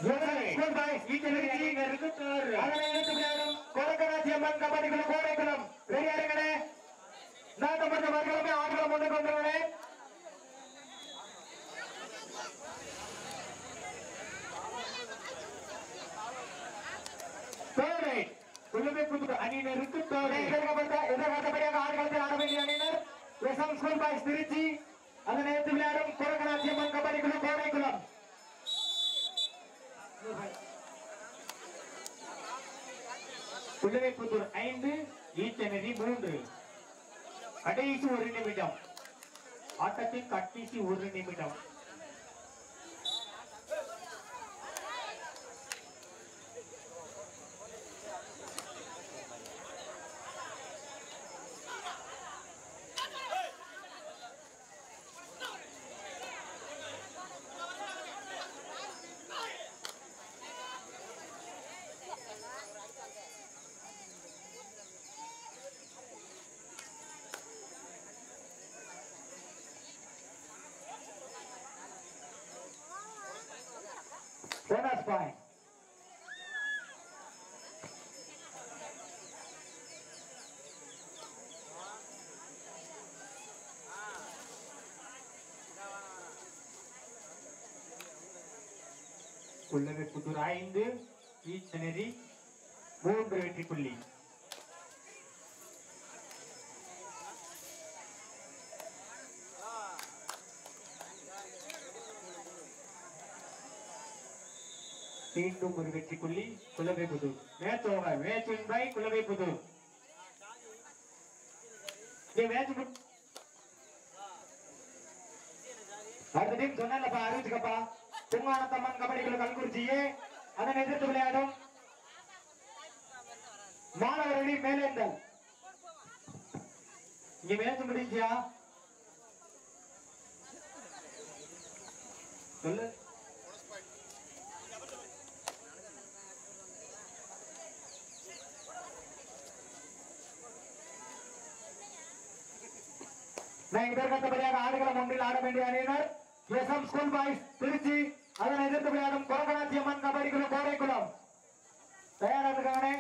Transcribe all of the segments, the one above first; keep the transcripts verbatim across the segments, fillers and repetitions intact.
School boys இருக்கு Thor அதனை எடுத்து விளையாடும் கொரக்கராட்சியம்மன் கபடி குழு கோடைக்குளம் ரெடியா இருங்கண்ணே. நாட்டு மற்ற மக்களுமே ஆட்களை முன்னுக்கு வந்துருங்கண்ணே. அணியினருக்கு எதிர்பார்த்தபடியாக ஆடுகளத்தில் ஆட வேண்டிய அணியினர் எஸ்எம் ஸ்கூல் பாய்ஸ் திருச்சி அதனை எடுத்து விளையாடும் கொரக்கராட்சியம்மன் கபடி குழு கோடைக்குளம். புதுவைப்புத்தூர் ஐந்து ஈச்சநதி மூன்று. கடைசி ஒரு நிமிடம் ஆட்டத்தின் கடைசி ஒரு நிமிடம். Bonus point. புதுவைப்புத்தூர் ஐந்து ஈச்சநதி மூன்று வெற்றி புள்ளி. மீண்டும் ஒரு வெற்றி புள்ளி Kulavaipputhur. Match over. Match win by Kulavaipputhur. இந்த மேட்ச் அடுத்த டீம் சொன்னப்பா அறிவிச்சுக்கப்பா. பொங்கானத்தம்மன் கபடி குழு கல்குறிச்சியே அதனை எதிர்த்து விளையாடும் மாணவரணி மேலேந்தல். இங்க மேட்ச் முடிஞ்சியா சொல்லு. இதற்கத்தபடியாக ஆடுகளம் ஒன்றில் ஆட வேண்டிய அணியினர் எஸ்எம் ஸ்கூல் பாய்ஸ் திருச்சி அதனை எதிர்த்து விளையாடும் கொரக்கராட்சியம்மன் கபடி குழு கோடைக்குளம். தயாரா இருக்கானே.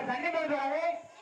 தண்ணி போடுறாரு.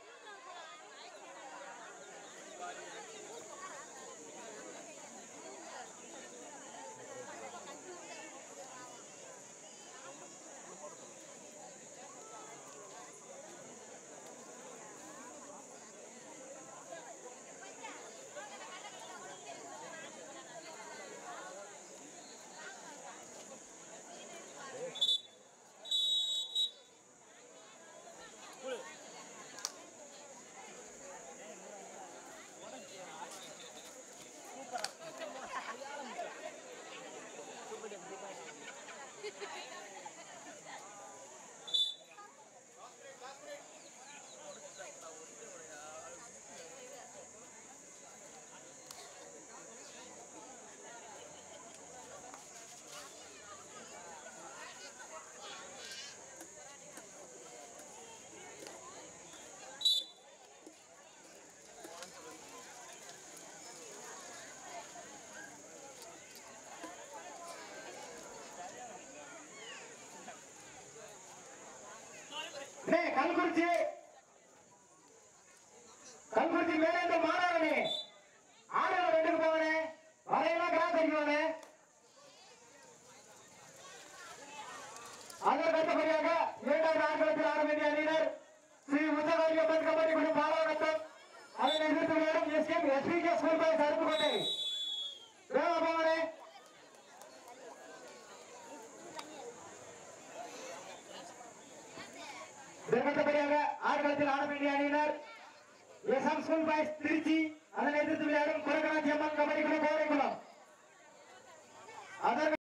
கல்குறிச்சி கல்குறிச்சி மேலே மாறானே ஆறு ரெண்டுக்கு போவனே வரையெல்லாம் கிராஸ் அடிக்குவானே. அதற்கு அடுத்தபடியாக இரண்டாவது ஆண்களத்தில் ஆட வேண்டிய அணியினர் ஸ்ரீ முத்தகாரியம்மன் கபடி குழு பாலாவட்டம். அதனை எதிர்த்து விளையாடும் SKM SPK school boys Aruppukottai. வேக போவனே. இதற்கடுத்தபடியாக ஆடுகளத்தில் ஆட வேண்டிய அணியினர் எஸ்எம் ஸ்கூல் பாய்ஸ் திருச்சி. அதனை எதிர்த்து விளையாடும் கொரகநாச்சி அம்மன் கபடி குழு கோரைக்குளம். அதற்கு